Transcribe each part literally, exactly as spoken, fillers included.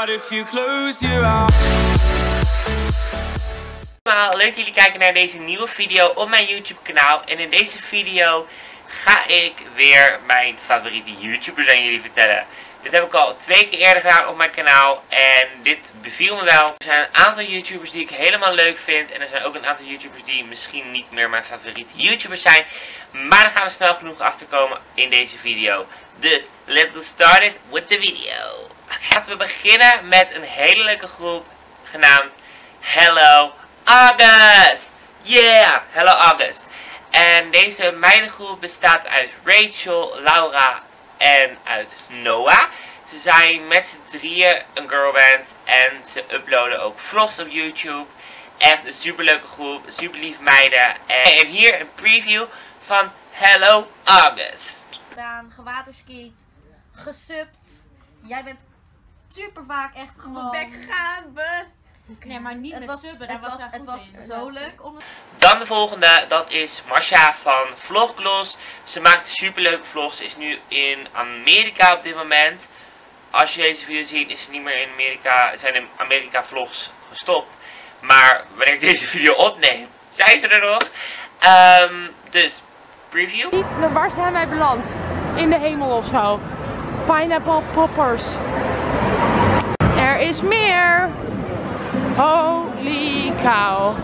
heart if you close your eyes. Leuk dat jullie kijken naar deze nieuwe video op mijn YouTube kanaal. En in deze video ga ik weer mijn favoriete YouTubers aan jullie vertellen. Dit heb ik al twee keer eerder gedaan op mijn kanaal en dit beviel me wel. Er zijn een aantal YouTubers die ik helemaal leuk vind en er zijn ook een aantal YouTubers die misschien niet meer mijn favoriete YouTubers zijn. Maar daar gaan we snel genoeg achter komen in deze video. Dus, let's get started with the video. Okay, laten we beginnen met een hele leuke groep genaamd Hello August. Yeah, Hello August. En deze meidengroep bestaat uit Rachel, Laura en uit Noah. Ze zijn met z'n drieën een girlband en ze uploaden ook vlogs op YouTube. Echt een super leuke groep, super lief meiden. En hier een preview van Hello August. Gedaan, gewaterskiet, gesubt. Jij bent super vaak echt gewoon... bek gaan we. Nee, maar niet het met was, subben, het daar was, was het was zo leuk om het... Dan de volgende, dat is Masha van Vloggloss. Ze maakt super leuke vlogs, ze is nu in Amerika op dit moment. Als je deze video ziet is ze niet meer in Amerika, zijn in Amerika vlogs gestopt. Maar wanneer ik deze video opneem, zijn ze er nog. Um, dus, preview. Waar zijn wij beland? In de hemel of zo. Pineapple poppers. Er is meer. Holy cow.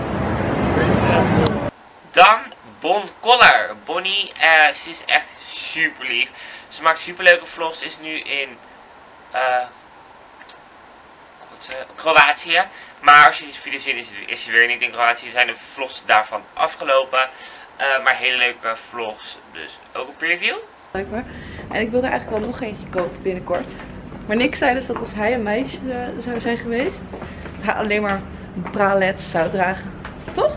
Dan Bon Koller. Bonnie, uh, ze is echt super lief. Ze maakt super leuke vlogs. Ze is nu in uh, wat, uh, Kroatië. Maar als je deze video ziet is, is ze weer niet in Kroatië. Er zijn de vlogs daarvan afgelopen. Uh, maar hele leuke vlogs. Dus ook een preview. Blijkbaar. En ik wilde eigenlijk wel nog eentje kopen binnenkort. Maar Nick zei dus dat als hij een meisje uh, zou zijn geweest, hij alleen maar bralets zou dragen. Toch?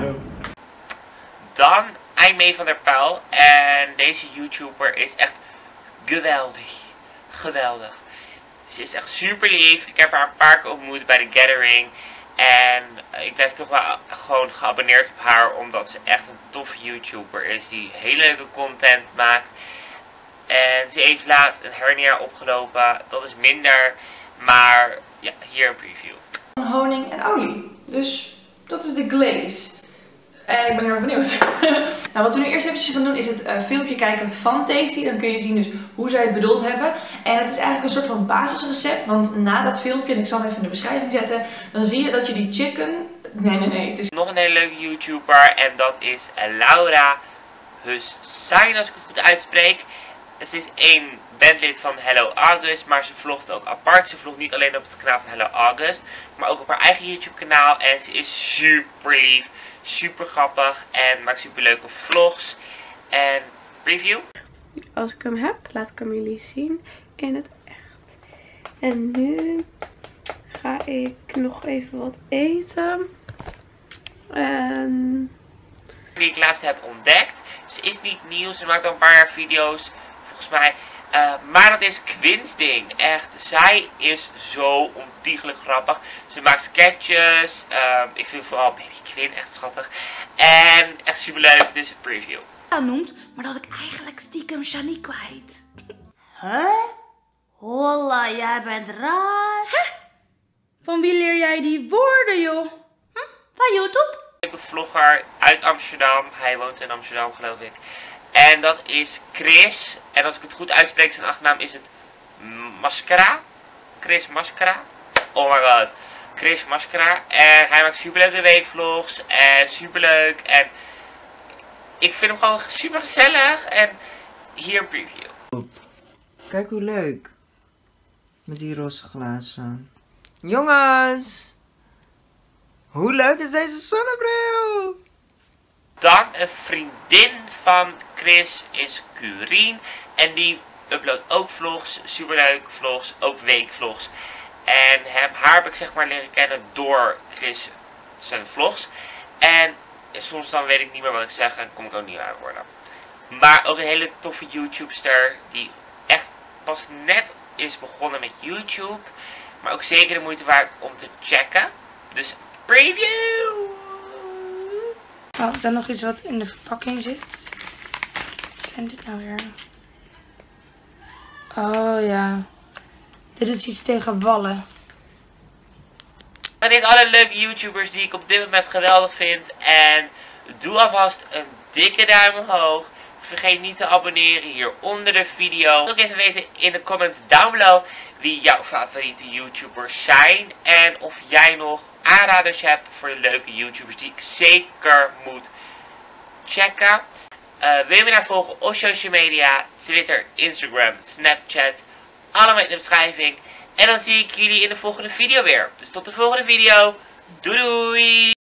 Dan Aimee van der Pijl. En deze YouTuber is echt geweldig. Geweldig. Ze is echt super lief. Ik heb haar een paar keer ontmoet bij de Gathering. En ik blijf toch wel gewoon geabonneerd op haar. Omdat ze echt een toffe YouTuber is. Die hele leuke content maakt. En ze heeft laatst een hernia opgelopen. Dat is minder. Maar ja, hier een preview. Honing en olie. Dus dat is de glaze. En ik ben heel erg benieuwd. Nou, wat we nu eerst eventjes gaan doen is het uh, filmpje kijken van Tasty. Dan kun je zien dus hoe zij het bedoeld hebben. En het is eigenlijk een soort van basisrecept. Want na dat filmpje, en ik zal hem even in de beschrijving zetten, dan zie je dat je die chicken... Nee, nee, nee. Het is... Nog een hele leuke YouTuber en dat is Laura Hussein, als ik het goed uitspreek. Ze is één bandlid van Hello August, maar ze vlogt ook apart. Ze vlogt niet alleen op het kanaal van Hello August, maar ook op haar eigen YouTube kanaal. En ze is super lief, super grappig en maakt super leuke vlogs. En preview. Als ik hem heb, laat ik hem jullie zien in het echt. En nu ga ik nog even wat eten. En... Die ik laatst heb ontdekt. Ze is niet nieuw, ze maakt al een paar jaar video's. Volgens mij. Uh, maar dat is Quin's ding. Echt, zij is zo ontiegelijk grappig. Ze maakt sketches. Uh, ik vind vooral Baby Quinn echt schattig. En echt super leuk, dus een preview. Noemt, maar dat ik eigenlijk stiekem Shani kwijt. Huh? Holla, jij bent raar. Hè? Van wie leer jij die woorden, joh? Hm? Van YouTube? Ik ben een vlogger uit Amsterdam. Hij woont in Amsterdam, geloof ik. En dat is Chris. En als ik het goed uitspreek, zijn achternaam is het Mascara. Chris Mascara. Oh my god. Chris Mascara. En hij maakt superleuke weekvlogs. En superleuk. En ik vind hem gewoon super gezellig. En hier een preview. Kijk hoe leuk. Met die roze glazen. Jongens! Hoe leuk is deze zonnebril? Dan een vriendin van Chris is Curien. En die uploadt ook vlogs. Superleuke vlogs. Ook weekvlogs. En hem, haar heb ik zeg maar leren kennen door Chris zijn vlogs. En soms dan weet ik niet meer wat ik zeg en kom ik ook niet aan worden. Maar ook een hele toffe YouTubester die echt pas net is begonnen met YouTube. Maar ook zeker de moeite waard om te checken. Dus preview! Oh, dan nog iets wat in de verpakking zit. Wat zijn dit nou weer? Oh ja. Dit is iets tegen wallen. En dit alle leuke YouTubers die ik op dit moment geweldig vind. En doe alvast een dikke duim omhoog. Vergeet niet te abonneren hier onder de video. Ook even weten in de comments down below wie jouw favoriete YouTubers zijn. En of jij nog aanraders hebt voor de leuke YouTubers die ik zeker moet checken. Uh, wil je me nou volgen op social media, Twitter, Instagram, Snapchat. Allemaal in de beschrijving. En dan zie ik jullie in de volgende video weer. Dus tot de volgende video. Doei doei!